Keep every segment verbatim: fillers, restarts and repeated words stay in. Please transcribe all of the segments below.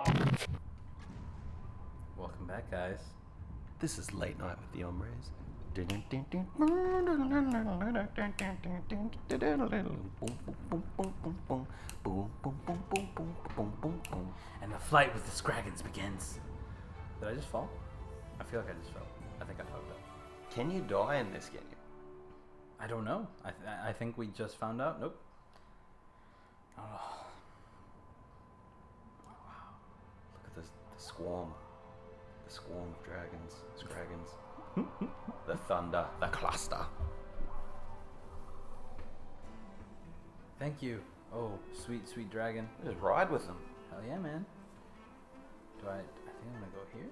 Welcome back, guys. This is Late Night with the Hombres. And the flight with the Scraggins begins. Did I just fall? I feel like I just fell. I think I fucked up. Can you die in this game? I don't know. I th- I think we just found out. Nope. Oh. Wow. Look at this, the swarm. The swarm of dragons. Scraggins. The thunder. The cluster. Thank you. Oh, sweet, sweet dragon. Just ride with them. Hell yeah, man. Do I... I think I'm gonna go here.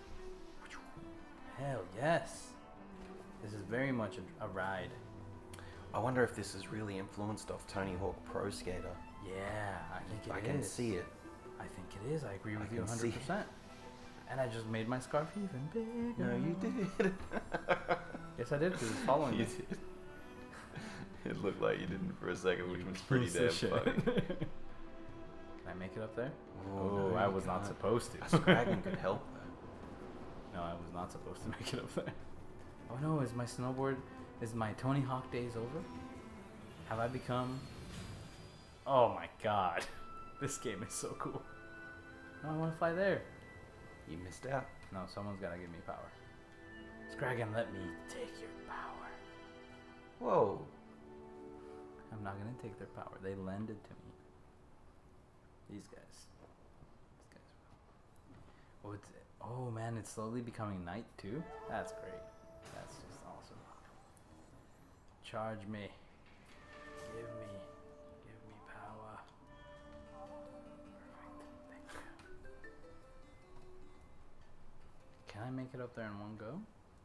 Hell yes. This is very much a, a ride. I wonder if this is really influenced off Tony Hawk Pro Skater. Yeah, I think it I is. can see it. I think it is. I agree with I you can one see hundred percent. And I just made my scarf even bigger. No, you did. Yes, I did, because it's following You me. did. It looked like you didn't for a second, which was pretty Piece of damn shit. funny. Can I make it up there? Oh, Oh, no, I you was not can't. supposed to. A Scraggon could help though. No, I was not supposed to make it up there. Oh no, is my snowboard, is my Tony Hawk days over? Have I become... Oh my god. This game is so cool. No, I want to fly there. You missed out. No, someone's got to give me power. Scraggon, let me take your power. Whoa. I'm not going to take their power. They lend it to me. These guys. These guys. Oh, it's, oh man, it's slowly becoming night too? That's great. That's just awesome. Charge me. Give me. Give me power. Perfect. Thank you. Can I make it up there in one go?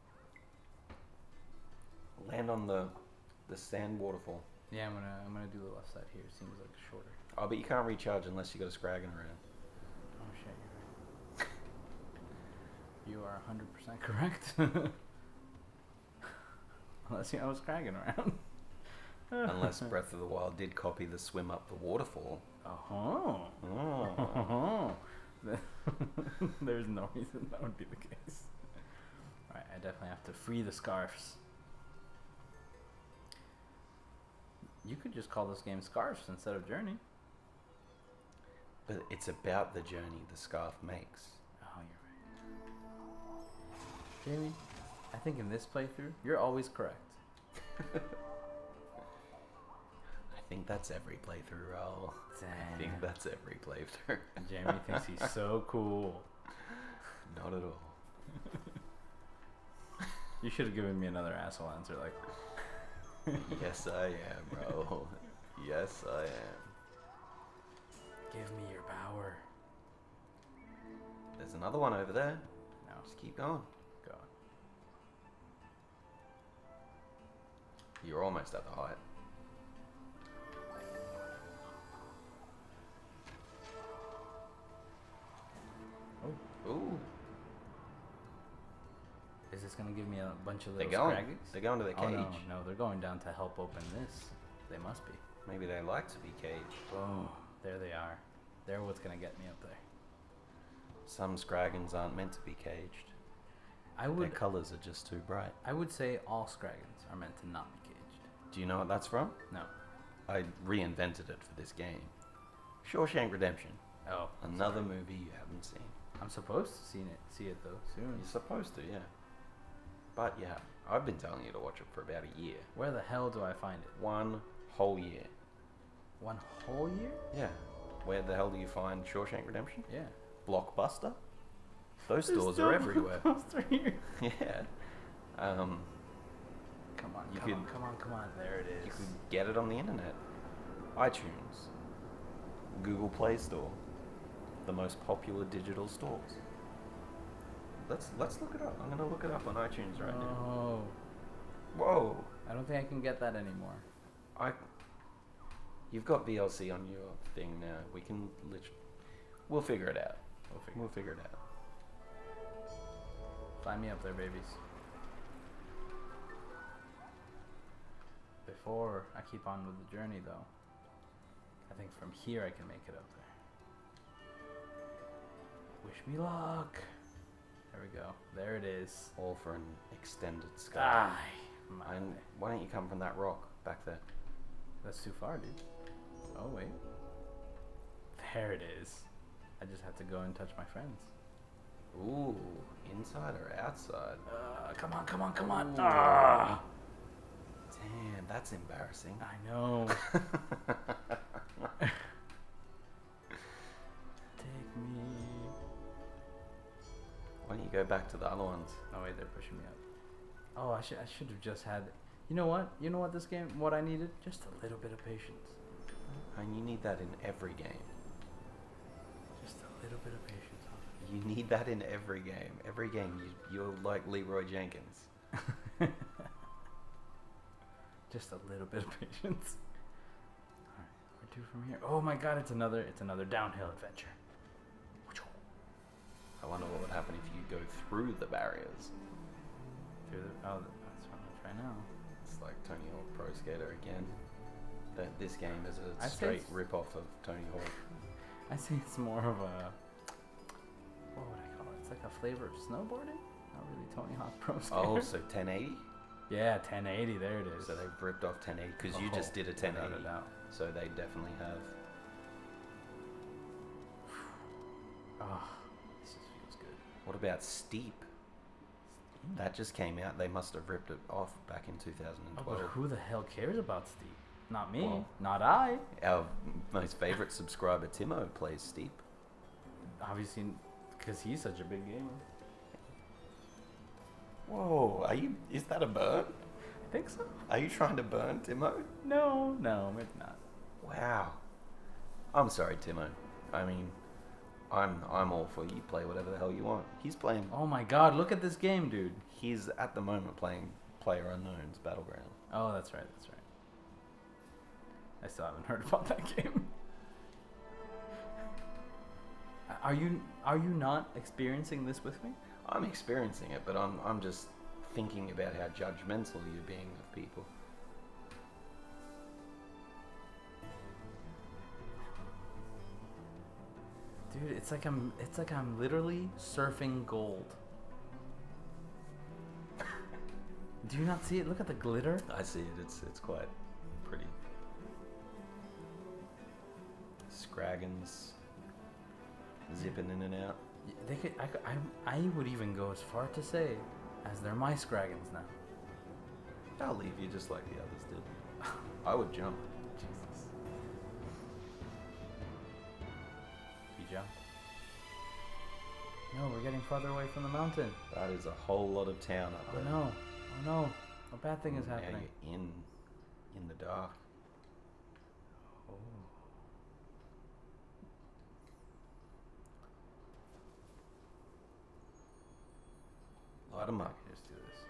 Land on the the sand waterfall. Yeah, I'm gonna I'm gonna do the left side here. It seems like shorter. Oh, but you can't recharge unless you got a Scraggon around. Oh shit, you're right. You are one hundred percent correct. Unless you have a Scraggon around. Unless Breath of the Wild did copy the swim up the waterfall. Oh. Oh. There's no reason that would be the case. Alright, I definitely have to free the scarfs. You could just call this game Scarfs instead of Journey. But it's about the journey the scarf makes. Oh, you're right. Jamie, I think in this playthrough, you're always correct. I think that's every playthrough, Raoul. I think that's every playthrough. Jamie thinks he's so cool. Not at all. You should have given me another asshole answer like... Yes, I am, bro. Yes, I am. Give me your power. There's another one over there. No, Just keep going. go on. You're almost at the height. Oh. Ooh. Is this gonna give me a bunch of They're little going. scraggies? They're going to the Oh cage. no, no, they're going down to help open this. They must be. Maybe they like to be caged. Oh, there they are. They're what's gonna get me up there. Some Scraggons aren't meant to be caged. I Their would, colours are just too bright. I would say all scraggons are meant to not be caged. Do you know what that's from? No. I reinvented it for this game. Shawshank Redemption. Oh, I'm Another sorry. movie you haven't seen. I'm supposed to see it, see it though soon. You're supposed to, yeah. But yeah, I've been telling you to watch it for about a year. Where the hell do I find it? One whole year. One whole year? Yeah. Where the hell do you find Shawshank Redemption? Yeah. Blockbuster? Those There's stores still are everywhere. Blockbuster here. Yeah. Um, Come on, You come could- on, come on, come on. There it is. you could get it on the internet. iTunes. Google Play Store. The most popular digital stores. Let's let's look it up. I'm gonna look it up on iTunes right now. Oh, Whoa! I don't think I can get that anymore. I. You've got V L C on your thing now. We can literally. We'll figure it out. We'll figure. We'll figure it out. Sign me up there, babies. Before I keep on with the journey, though, I think from here I can make it up there. Wish me luck. There we go. There it is. All for an extended sky. Ah, my. And why don't you come from that rock back there? That's too far, dude. Oh, wait. There it is. I just have to go and touch my friends. Ooh, inside or outside? Uh, come on, come on, come on. Ooh. Ah. Damn, that's embarrassing. I know. Take me. Why don't you go back to the other ones? Oh wait, they're pushing me up. Oh, I should I should have just had. You know what? You know what this game? What I needed? Just a little bit of patience. And you need that in every game. Just a little bit of patience. You need that in every game. Every game, you, you're like Leroy Jenkins. Just a little bit of patience. All right, where to from here? Oh my God! It's another. It's another downhill adventure. I wonder what would happen if you go through the barriers. Through the, oh, that's what I'm gonna try now. It's like Tony Hawk Pro Skater again. That this game is a I'd say straight it's- rip-off of Tony Hawk. I say it's more of a. What would I call it? It's like a flavor of snowboarding. Not really Tony Hawk Pro Skater. Oh, so ten eighty? Yeah, ten eighty. There it is. So they've ripped off ten eighty because you Oh, just did a ten without eighty. a doubt. So they definitely have. Oh, this just feels good. What about Steep? That just came out. They must have ripped it off back in two thousand Oh, twelve. but who the hell cares about Steep? Not me. Well- Not I. Our most favorite subscriber, Timo, plays Steep. Obviously, because he's such a big gamer. Whoa, are you? Is that a burn? I think so. Are you trying to burn Timo? No, no, maybe not. Wow. I'm sorry, Timo. I mean, I'm I'm all for you. Play whatever the hell you want. He's playing. Oh my God! Look at this game, dude. He's at the moment playing Player Unknown's Battleground. Oh, that's right. That's right. I still haven't heard about that game. Are you are you not experiencing this with me? I'm experiencing it, but I'm I'm just thinking about how judgmental you're being of people. Dude, it's like I'm it's like I'm literally surfing gold. Do you not see it? Look at the glitter. I see it. It's it's quite pretty. Scraggins zipping in and out. Y- They could I, could, I I would even go as far to say as they're my Scraggins now. I'll leave you just like the others did. I would jump. Jesus. You jump. No, we're getting farther away from the mountain. That is a whole lot of town up Oh there. no. Oh no. A bad thing is Now happening. you're in in the dark. Oh. Light 'em up. Just do this.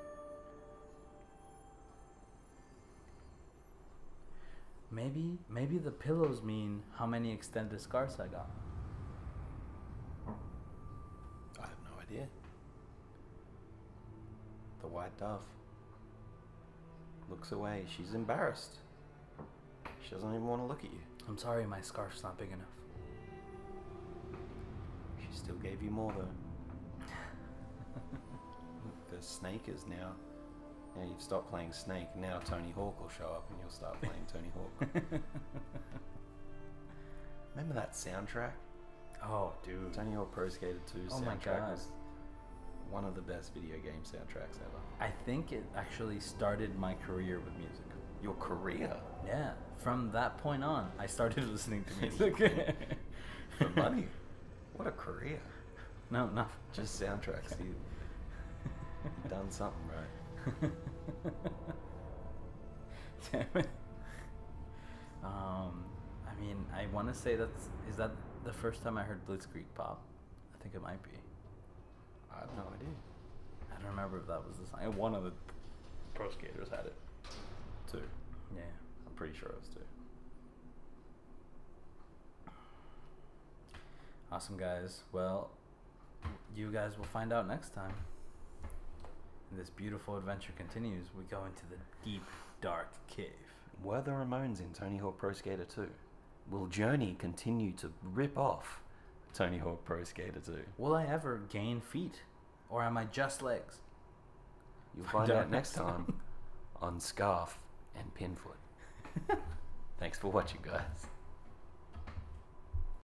Maybe, maybe the pillows mean how many extended scars I got. I have no idea. The white dove looks away. She's embarrassed. She doesn't even want to look at you. I'm sorry, my scarf's not big enough. She still gave you more though. The Snake is now. Now you've stopped playing Snake. Now Tony Hawk will show up and you'll start playing Tony Hawk. Remember that soundtrack? Oh, dude. Tony Hawk Pro Skater two Oh my soundtrack God. was one of the best video game soundtracks ever. I think it actually started my career with music. Your career Yeah. From that point on, I started listening to music. for money. What a career. No, not. Just soundtracks. You, you've done something right. Damn it. Um, I mean, I want to say that's is that the first time I heard Blitzkrieg Pop? I think it might be. I have no idea. I don't remember if that was the song. One of the pro skaters had it. Two. Yeah. I'm pretty sure it was two. Awesome, guys. Well, you guys will find out next time. And this beautiful adventure continues. We go into the deep, dark cave. Were the Ramones in Tony Hawk Pro Skater two? Will Journey continue to rip off Tony Hawk Pro Skater two. Will I ever gain feet? Or am I just legs? You'll find out next time on Scarf and Pinfoot. Thanks for watching, guys.